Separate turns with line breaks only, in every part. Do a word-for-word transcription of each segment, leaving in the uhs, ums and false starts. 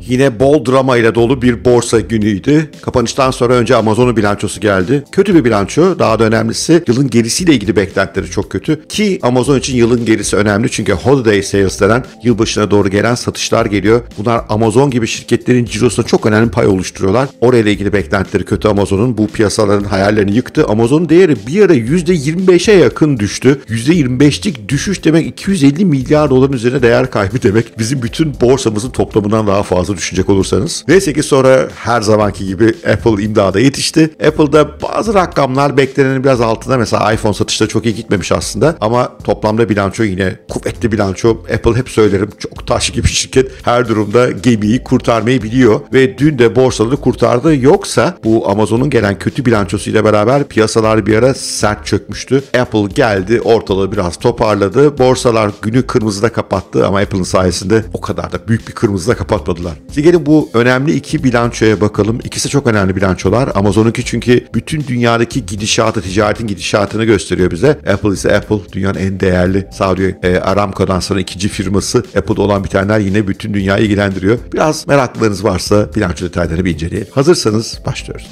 Yine bol drama ile dolu bir borsa günüydü. Kapanıştan sonra önce Amazon'un bilançosu geldi. Kötü bir bilanço. Daha da önemlisi yılın gerisiyle ilgili beklentileri çok kötü. Ki Amazon için yılın gerisi önemli. Çünkü holiday sales denen yılbaşına doğru gelen satışlar geliyor. Bunlar Amazon gibi şirketlerin cirosuna çok önemli pay oluşturuyorlar. Orayla ilgili beklentileri kötü Amazon'un. Bu piyasaların hayallerini yıktı. Amazon'un değeri bir ara yüzde yirmi beşe yakın düştü. yüzde yirmi beşlik düşüş demek iki yüz elli milyar doların üzerine değer kaybı demek. Bizim bütün borsamızın toplamından daha fazla düşünecek olursanız. Neyse ki sonra her zamanki gibi Apple imdada yetişti. Apple'da bazı rakamlar beklenenin biraz altında. Mesela iPhone satışları çok iyi gitmemiş aslında. Ama toplamda bilanço yine kuvvetli bilanço. Apple hep söylerim çok taş gibi şirket. Her durumda gemiyi kurtarmayı biliyor. Ve dün de borsaları kurtardı. Yoksa bu Amazon'un gelen kötü bilançosuyla beraber piyasalar bir ara sert çökmüştü. Apple geldi, ortalığı biraz toparladı. Borsalar günü kırmızıda kapattı ama Apple'ın sayesinde o kadar da büyük bir kırmızıda kapatmadılar. Şimdi gelin bu önemli iki bilançoya bakalım. İkisi çok önemli bilançolar. Amazon'unki çünkü bütün dünyadaki gidişatı, ticaretin gidişatını gösteriyor bize. Apple ise Apple, dünyanın en değerli Saudi e, Aramco'dan sonra ikinci firması. Apple'da olan bitenler yine bütün dünyayı ilgilendiriyor. Biraz meraklarınız varsa bilanço detaylarını bir inceleyelim. Hazırsanız başlıyoruz.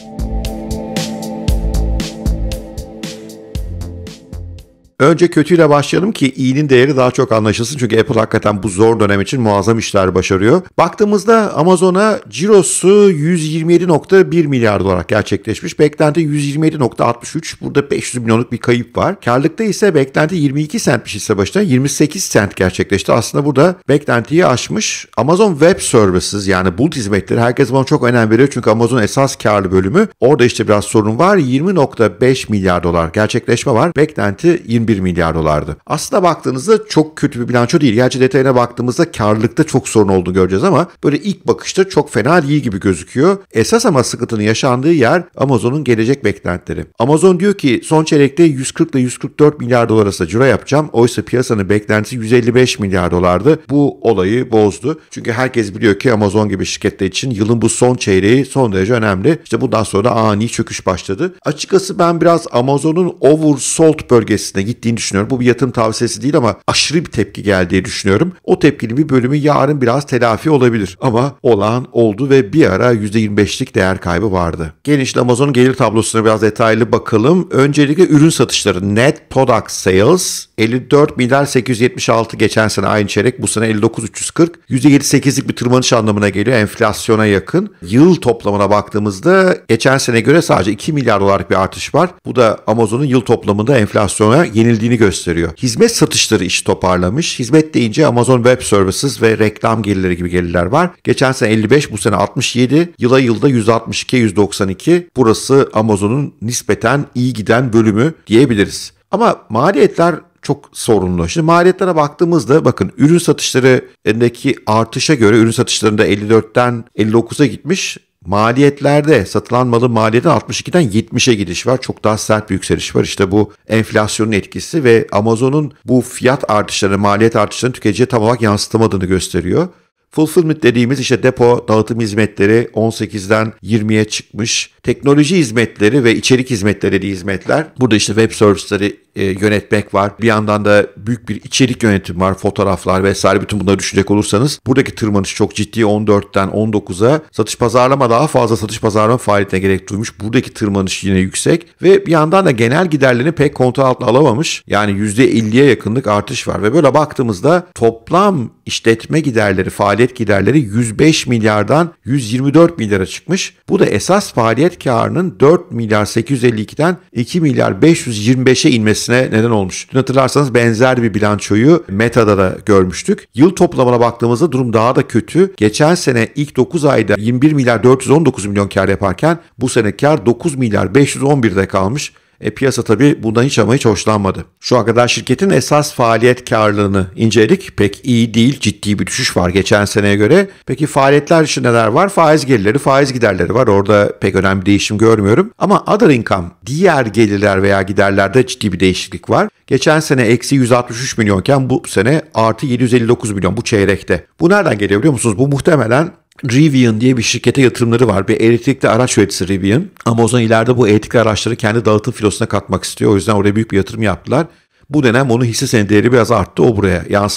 Önce kötüyle başlayalım ki iyinin değeri daha çok anlaşılsın. Çünkü Apple hakikaten bu zor dönem için muazzam işler başarıyor. Baktığımızda Amazon'a cirosu yüz yirmi yedi virgül bir milyar dolar gerçekleşmiş. Beklenti yüz yirmi yedi virgül altmış üç. Burada beş yüz milyonluk bir kayıp var. Karlılıkta ise beklenti yirmi iki centmiş hisse başına. yirmi sekiz cent gerçekleşti. Aslında burada beklentiyi aşmış. Amazon Web Services yani bulut hizmetleri herkes buna çok önem veriyor. Çünkü Amazon esas karlı bölümü. Orada işte biraz sorun var. yirmi virgül beş milyar dolar gerçekleşme var. Beklenti yirmi bir milyar dolardı. Aslında baktığınızda çok kötü bir bilanço değil. Gerçi detayına baktığımızda karlılıkta çok sorun olduğunu göreceğiz ama böyle ilk bakışta çok fena değil gibi gözüküyor. Esas ama sıkıntının yaşandığı yer Amazon'un gelecek beklentileri. Amazon diyor ki son çeyrekte yüz kırk ile yüz kırk dört milyar dolar arasında ciro yapacağım. Oysa piyasanın beklentisi yüz elli beş milyar dolardı. Bu olayı bozdu. Çünkü herkes biliyor ki Amazon gibi şirketler için yılın bu son çeyreği son derece önemli. İşte bundan sonra da ani çöküş başladı. Açıkçası ben biraz Amazon'un oversold bölgesine gittiğini düşünüyorum. Bu bir yatırım tavsiyesi değil ama aşırı bir tepki geldiği düşünüyorum. O tepkinin bir bölümü yarın biraz telafi olabilir. Ama olan oldu ve bir ara yüzde yirmi beşlik değer kaybı vardı. Gelin işte Amazon'un gelir tablosuna biraz detaylı bakalım. Öncelikle ürün satışları net product sales elli dört milyar sekiz yüz yetmiş altı geçen sene aynı çeyrek, bu sene elli dokuz bin üç yüz kırk. yüzde yedi virgül sekizlik bir tırmanış anlamına geliyor. Enflasyona yakın. Yıl toplamına baktığımızda geçen sene göre sadece iki milyar dolarlık bir artış var. Bu da Amazon'un yıl toplamında enflasyona yenildiğini gösteriyor. Hizmet satışları iş toparlamış. Hizmet deyince Amazon Web Services ve reklam gelirleri gibi gelirler var. Geçen sene elli beş, bu sene altmış yedi. Yıla yılda yüz altmış iki yüz doksan iki. Burası Amazon'un nispeten iyi giden bölümü diyebiliriz. Ama maliyetler çok sorunlu. Şimdi maliyetlere baktığımızda bakın ürün satışlarındaki artışa göre ürün satışlarında elli dörtten elli dokuza gitmiş. Maliyetlerde satılan malın maliyeti altmış ikiden yetmişe gidiş var. Çok daha sert bir yükseliş var. İşte bu enflasyonun etkisi ve Amazon'un bu fiyat artışlarını, maliyet artışlarını tüketiciye tam olarak yansıtamadığını gösteriyor. Fulfillment dediğimiz işte depo dağıtım hizmetleri on sekizden yirmiye çıkmış. Teknoloji hizmetleri ve içerik hizmetleri dediği hizmetler. Burada işte web serviceleri e, yönetmek var. Bir yandan da büyük bir içerik yönetimi var. Fotoğraflar vesaire, bütün bunları düşünecek olursanız buradaki tırmanış çok ciddi. on dörtten on dokuza. Satış pazarlama daha fazla satış pazarlama faaliyetine gerek duymuş. Buradaki tırmanış yine yüksek. Ve bir yandan da genel giderlerini pek kontrol altına alamamış. Yani yüzde elliye yakınlık artış var. Ve böyle baktığımızda toplam işletme giderleri, faaliyet giderleri yüz beş milyardan yüz yirmi dört milyara çıkmış. Bu da esas faaliyet karının dört milyar sekiz yüz elli ikiden iki milyar beş yüz yirmi beşe inmesine neden olmuş. Dün hatırlarsanız benzer bir bilançoyu Meta'da da görmüştük. Yıl toplamına baktığımızda durum daha da kötü. Geçen sene ilk dokuz ayda yirmi bir milyar dört yüz on dokuz milyon kar yaparken bu sene kar dokuz milyar beş yüz on birde kalmış. E, piyasa tabii bundan hiç ama hiç hoşlanmadı. Şu ana kadar şirketin esas faaliyet karlılığını inceledik. Pek iyi değil, ciddi bir düşüş var geçen seneye göre. Peki faaliyetler için neler var? Faiz gelirleri, faiz giderleri var. Orada pek önemli bir değişim görmüyorum. Ama other income, diğer gelirler veya giderlerde ciddi bir değişiklik var. Geçen sene eksi yüz altmış üç milyonken bu sene artı yedi yüz elli dokuz milyon bu çeyrekte. Bu nereden geliyor biliyor musunuz? Bu muhtemelen Rivian diye bir şirkete yatırımları var. Bir elektrikli araç üreticisi Rivian. Amazon ileride bu elektrikli araçları kendi dağıtım filosuna katmak istiyor. O yüzden oraya büyük bir yatırım yaptılar. Bu dönem onun hisse senedi değeri biraz arttı. O buraya yansımış.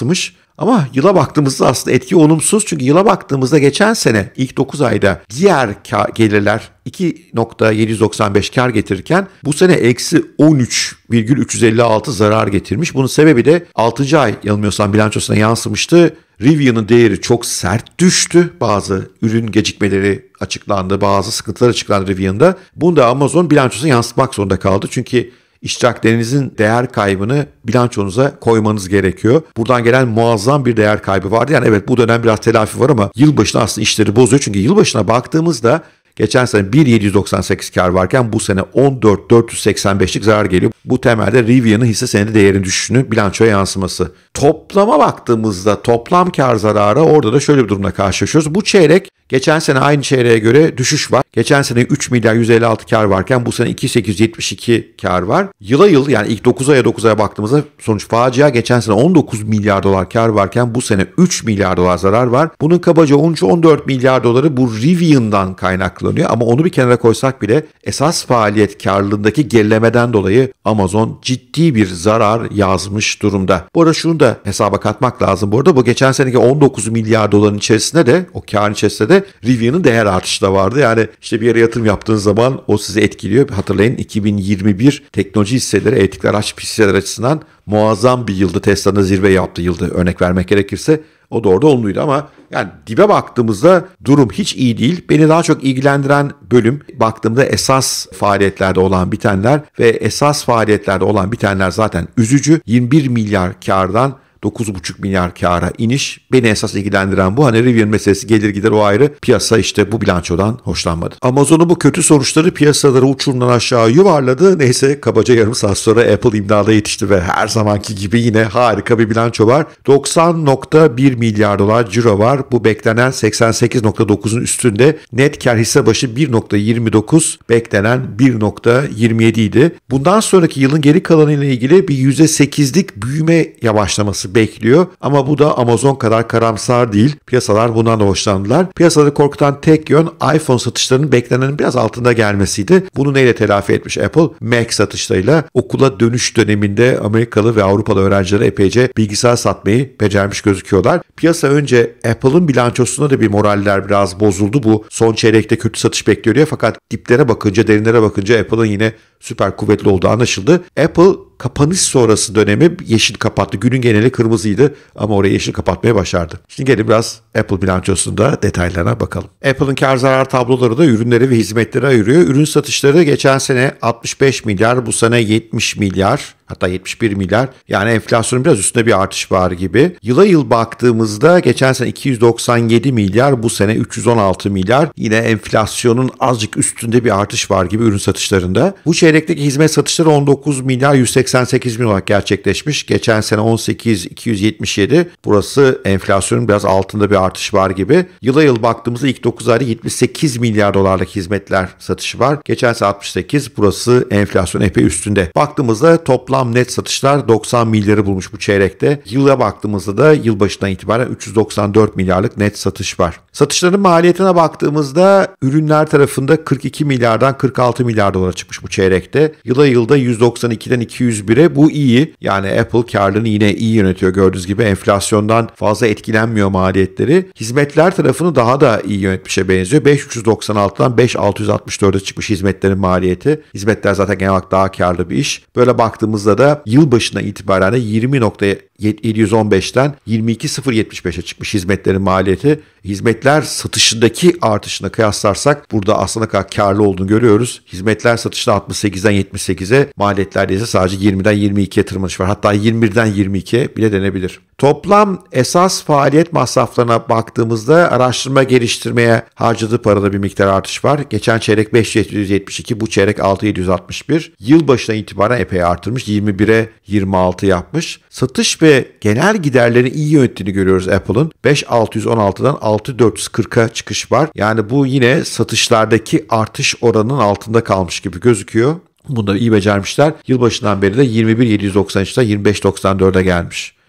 Ama yıla baktığımızda aslında etki olumsuz. Çünkü yıla baktığımızda geçen sene ilk dokuz ayda diğer kar, gelirler iki virgül yedi yüz doksan beş kar getirirken bu sene eksi on üç virgül üç yüz elli altı zarar getirmiş. Bunun sebebi de altıncı ay yanılmıyorsam bilançosuna yansımıştı. Rivian'ın değeri çok sert düştü. Bazı ürün gecikmeleri açıklandı, bazı sıkıntılar açıklandı Rivian'da. Bunu da Amazon bilançosuna yansıtmak zorunda kaldı. Çünkü iştiraklerinizin değer kaybını bilançonuza koymanız gerekiyor. Buradan gelen muazzam bir değer kaybı vardı. Yani evet, bu dönem biraz telafi var ama yılbaşına aslında işleri bozuyor. Çünkü yılbaşına baktığımızda geçen sene bir bin yedi yüz doksan sekiz kar varken bu sene on dört bin dört yüz seksen beşlik zarar geliyor. Bu temelde Rivian'ın hisse senedi değerinin düşüşünü bilançoya yansıması. Toplama baktığımızda toplam kar zararı, orada da şöyle bir durumla karşılaşıyoruz. Bu çeyrek geçen sene aynı çeyreğe göre düşüş var. Geçen sene üç milyar yüz elli altı kar varken bu sene iki bin sekiz yüz yetmiş iki kar var. Yıla yıl, yani ilk dokuz aya dokuz aya baktığımızda sonuç facia. Geçen sene on dokuz milyar dolar kar varken bu sene üç milyar dolar zarar var. Bunun kabaca on üç on dört milyar doları bu Rivian'dan kaynaklanıyor. Ama onu bir kenara koysak bile esas faaliyet karlılığındaki gerilemeden dolayı Amazon ciddi bir zarar yazmış durumda. Bu arada şunu da hesaba katmak lazım. Bu arada bu geçen seneki on dokuz milyar doların içerisinde de, o karın içerisinde de Rivian'ın değer artışı da vardı. Yani işte bir yere yatırım yaptığınız zaman o sizi etkiliyor. Hatırlayın, iki bin yirmi bir teknoloji hisseleri, elektrikli araç hisseleri açısından muazzam bir yıldı. Tesla'nın zirve yaptığı yıldı örnek vermek gerekirse. O da orada olumluydu ama yani dibe baktığımızda durum hiç iyi değil. Beni daha çok ilgilendiren bölüm baktığımda esas faaliyetlerde olan bitenler ve esas faaliyetlerde olan bitenler zaten üzücü. yirmi bir milyar kardan dokuz buçuk milyar kâra iniş. Beni esas ilgilendiren bu. Hani Rivian meselesi gelir gider, o ayrı. Piyasa işte bu bilançodan hoşlanmadı. Amazon'un bu kötü sonuçları piyasaları uçurumdan aşağı yuvarladı. Neyse, kabaca yarım saat sonra Apple imdada yetişti ve her zamanki gibi yine harika bir bilanço var. doksan virgül bir milyar dolar ciro var. Bu beklenen seksen sekiz virgül dokuzun üstünde. Net kar hisse başı bir virgül yirmi dokuz, beklenen bir virgül yirmi yedi idi. Bundan sonraki yılın geri kalanıyla ilgili bir yüzde sekizlik büyüme yavaşlaması bekliyor. Ama bu da Amazon kadar karamsar değil. Piyasalar bundan da hoşlandılar. Piyasaları korkutan tek yön iPhone satışlarının beklenenin biraz altında gelmesiydi. Bunu neyle telafi etmiş Apple? Mac satışlarıyla. Okula dönüş döneminde Amerikalı ve Avrupalı öğrencilere epeyce bilgisayar satmayı becermiş gözüküyorlar. Piyasa önce Apple'ın bilançosunda da bir moraller biraz bozuldu. Bu son çeyrekte kötü satış bekliyor diye. Fakat diplere bakınca, derinlere bakınca Apple'ın yine süper kuvvetli olduğu anlaşıldı. Apple kapanış sonrası dönemi yeşil kapattı. Günün geneli kırmızıydı ama orayı yeşil kapatmaya başardı. Şimdi gelin biraz Apple bilançosunda detaylarına bakalım. Apple'ın kar zarar tabloları da ürünleri ve hizmetleri ayırıyor. Ürün satışları geçen sene altmış beş milyar, bu sene yetmiş milyar. Hatta yetmiş bir milyar. Yani enflasyonun biraz üstünde bir artış var gibi. Yıla yıl baktığımızda geçen sene iki yüz doksan yedi milyar, bu sene üç yüz on altı milyar. Yine enflasyonun azıcık üstünde bir artış var gibi ürün satışlarında. Bu çeyrekteki hizmet satışları on dokuz milyar yüz seksen sekiz milyon olarak gerçekleşmiş. Geçen sene on sekiz iki yüz yetmiş yedi. Burası enflasyonun biraz altında bir artış var gibi. Yıla yıl baktığımızda ilk dokuz ayda yetmiş sekiz milyar dolarlık hizmetler satışı var. Geçen sene altmış sekiz. Burası enflasyon epey üstünde. Baktığımızda toplam net satışlar doksan milyarı bulmuş bu çeyrekte. Yıla baktığımızda da yılbaşından itibaren üç yüz doksan dört milyarlık net satış var. Satışların maliyetine baktığımızda ürünler tarafında kırk iki milyardan kırk altı milyar dolara çıkmış bu çeyrekte. Yıla yılda yüz doksan ikiden iki yüz bire, bu iyi. Yani Apple karlılığını yine iyi yönetiyor. Gördüğünüz gibi enflasyondan fazla etkilenmiyor maliyetleri. Hizmetler tarafını daha da iyi yönetmişe benziyor. beş bin üç yüz doksan altıdan beş bin altı yüz altmış dörde çıkmış hizmetlerin maliyeti. Hizmetler zaten genel olarak daha karlı bir iş. Böyle baktığımızda da yılbaşına itibaren de yirmi virgül yedi yüz on beşten yirmi iki bin yetmiş beşe çıkmış hizmetlerin maliyeti. Hizmetler satışındaki artışına kıyaslarsak burada aslında kadar karlı olduğunu görüyoruz. Hizmetler satışında altmış sekizden yetmiş sekize, maliyetlerde ise sadece yirmiden yirmi ikiye tırmanış var. Hatta yirmi birden yirmi ikiye bile denebilir. Toplam esas faaliyet masraflarına baktığımızda araştırma geliştirmeye harcadığı parada bir miktar artış var. Geçen çeyrek beş bin yedi yüz yetmiş iki, bu çeyrek altı bin yedi yüz altmış bir. Yılbaşına itibaren epey artırmış. yirmi bire yirmi altı yapmış. Satış ve genel giderlerini iyi yönettiğini görüyoruz Apple'ın. beş bin altı yüz on altıdan altı bin dört yüz kırka çıkış var. Yani bu yine satışlardaki artış oranının altında kalmış gibi gözüküyor. Bunu da iyi becermişler. Yılbaşından beri de yirmi bir bin yedi yüz doksan üçten yirmi beş bin doksan dörde gelmiş.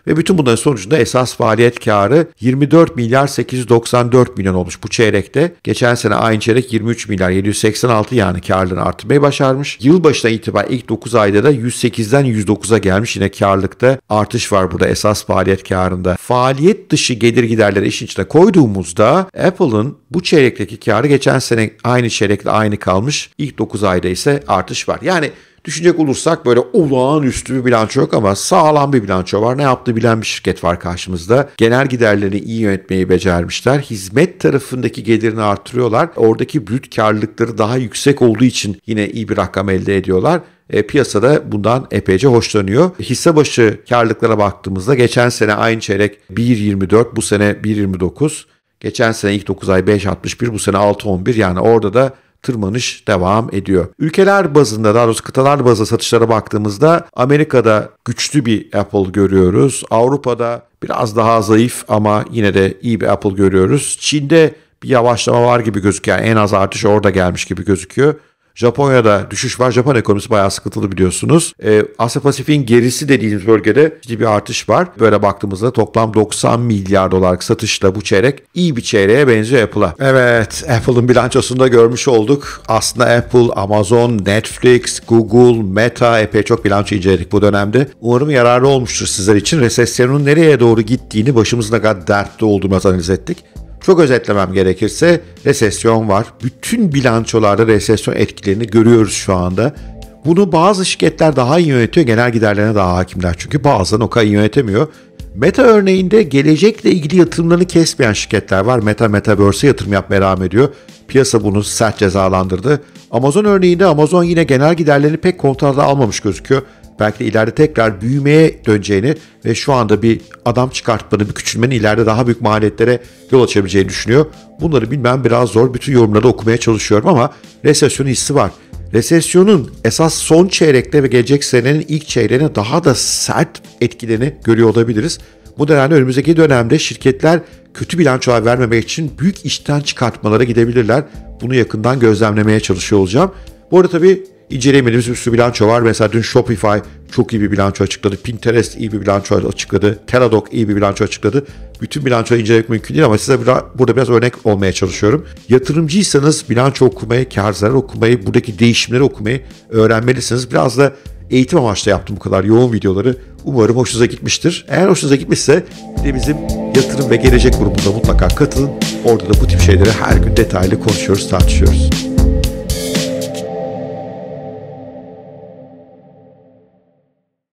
Ve bütün bunların sonucunda esas faaliyet karı yirmi dört milyar sekiz yüz doksan dört milyon olmuş bu çeyrekte. Geçen sene aynı çeyrek yirmi üç milyar yedi yüz seksen altı, yani karlılığını artırmayı başarmış. Yılbaşına itibaren ilk dokuz ayda da yüz sekizden yüz dokuza gelmiş. Yine karlılıkta artış var burada esas faaliyet karında. Faaliyet dışı gelir giderleri işin içine koyduğumuzda Apple'ın bu çeyrekteki karı geçen sene aynı çeyrekle aynı kalmış. İlk dokuz ayda ise artış var. Yani düşünecek olursak böyle olağanüstü bir bilanço yok ama sağlam bir bilanço var. Ne yaptığı bilen bir şirket var karşımızda. Genel giderlerini iyi yönetmeyi becermişler. Hizmet tarafındaki gelirini artırıyorlar. Oradaki brüt karlılıkları daha yüksek olduğu için yine iyi bir rakam elde ediyorlar. E, piyasada bundan epeyce hoşlanıyor. Hisse başı karlılıklara baktığımızda geçen sene aynı çeyrek bir virgül yirmi dört, bu sene bir virgül yirmi dokuz. Geçen sene ilk dokuz ay beş virgül altmış bir, bu sene altı virgül on bir, yani orada da tırmanış devam ediyor. Ülkeler bazında, daha doğrusu kıtalar bazında satışlara baktığımızda Amerika'da güçlü bir Apple görüyoruz. Avrupa'da biraz daha zayıf ama yine de iyi bir Apple görüyoruz. Çin'de bir yavaşlama var gibi gözüküyor. Yani en az artış orada gelmiş gibi gözüküyor. Japonya'da düşüş var. Japon ekonomisi bayağı sıkıntılı biliyorsunuz. Ee, Asya Pasifik'in gerisi dediğimiz bölgede ciddi bir artış var. Böyle baktığımızda toplam doksan milyar dolarlık satışla bu çeyrek iyi bir çeyreğe benziyor Apple'a. Evet, Apple'ın bilançosunda görmüş olduk. Aslında Apple, Amazon, Netflix, Google, Meta epey çok bilanço inceledik bu dönemde. Umarım yararlı olmuştur sizler için. Resesyonun nereye doğru gittiğini, başımızın ne kadar dertli olduğunu analiz ettik. Çok özetlemem gerekirse resesyon var. Bütün bilançolarda resesyon etkilerini görüyoruz şu anda. Bunu bazı şirketler daha iyi yönetiyor, genel giderlerine daha hakimler. Çünkü bazıları o kadar iyi yönetemiyor. Meta örneğinde gelecekle ilgili yatırımlarını kesmeyen şirketler var. Meta, Metaverse'e yatırım yapmaya devam ediyor. Piyasa bunu sert cezalandırdı. Amazon örneğinde Amazon yine genel giderlerini pek kontrolde almamış gözüküyor. Belki de ileride tekrar büyümeye döneceğini ve şu anda bir adam çıkartmanın, bir küçülmenin ileride daha büyük maliyetlere yol açabileceğini düşünüyor. Bunları bilmem biraz zor. Bütün yorumları okumaya çalışıyorum ama resesyonun hissi var. Resesyonun esas son çeyrekte ve gelecek senenin ilk çeyreğine daha da sert etkilerini görüyor olabiliriz. Bu nedenle önümüzdeki dönemde şirketler kötü bilançolar vermemek için büyük işten çıkartmalara gidebilirler. Bunu yakından gözlemlemeye çalışıyor olacağım. Bu arada tabii İnceleyemediğimiz bir sürü bilanço var. Mesela dün Shopify çok iyi bir bilanço açıkladı. Pinterest iyi bir bilanço açıkladı. Teladoc iyi bir bilanço açıkladı. Bütün bilançoyu incelemek mümkün değil ama size burada biraz örnek olmaya çalışıyorum. Yatırımcıysanız bilanço okumayı, kar zarar okumayı, buradaki değişimleri okumayı öğrenmelisiniz. Biraz da eğitim amaçlı yaptım bu kadar yoğun videoları. Umarım hoşunuza gitmiştir. Eğer hoşunuza gitmişse de bizim yatırım ve gelecek grubunda mutlaka katılın. Orada da bu tip şeyleri her gün detaylı konuşuyoruz, tartışıyoruz.